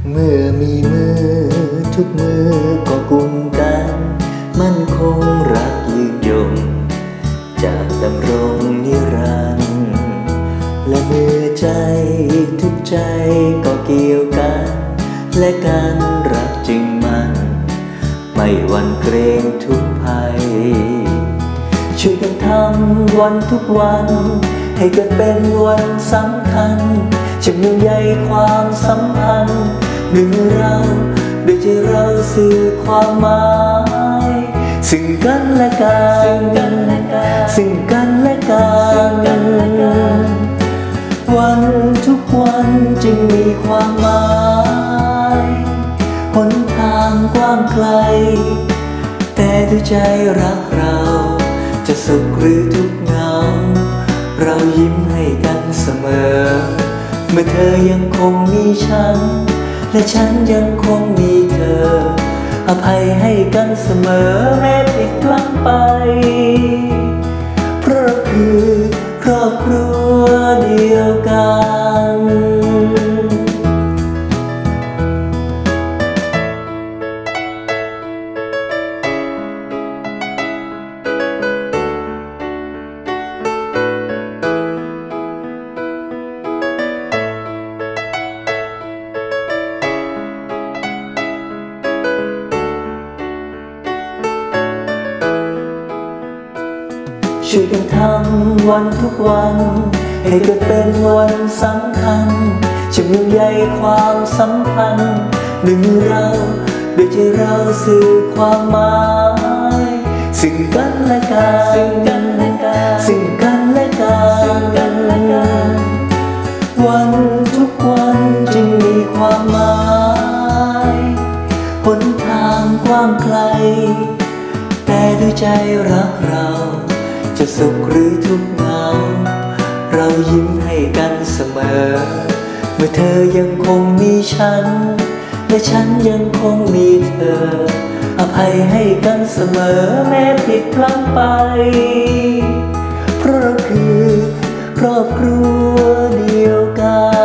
เมื่อมีมือทุกมือก็กุมกันมั่นคงรักยืนยงจะดำรงนิรันดร์และเมื่อใจทุกใจก็เกี่ยวกันและการรักจึงมันไม่หวั่นเกรงทุกภัยช่วยกันทำวันทุกวันให้เกิดเป็นวันสำคัญจะมีใยความสัมพันธ์หนึ่งเราโดยที่เราสื่อความหมายซึ่งกันและกันซึ่งกันและกันวันทุกวันจึงมีความหมายหนทางกว้างไกลแต่ด้วยใจรักเราจะสุขหรือทุกข์เหงาเรายิ้มให้กันเสมอเมื่อเธอยังคงมีฉันและฉันยังคงมีเธออภัยให้กันเสมอแม้ผิดพลั้งไปเพราะเราคือครอบครัวเดียวกันช่วยกันทำวันทุกวันให้เกิดเป็นวันสำคัญจะมีใยความสัมพันธ์หนึ่งเราโดยที่เราสื่อความหมายซึ่งกันและกันซึ่งกันและกันวันทุกวันจึงมีความหมายหนทางกว้างไกลแต่ด้วยใจรักเราจะสุขหรือทุกข์เหงาเรายิ้มให้กันเสมอเมื่อเธอยังคงมีฉันและฉันยังคงมีเธออภัยให้กันเสมอแม้ผิดพลั้งไปเพราะเราคือครอบครัวเดียวกัน